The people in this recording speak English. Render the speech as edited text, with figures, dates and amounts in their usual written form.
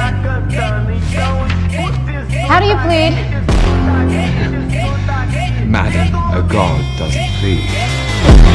How do you plead? Madam, a god doesn't plead.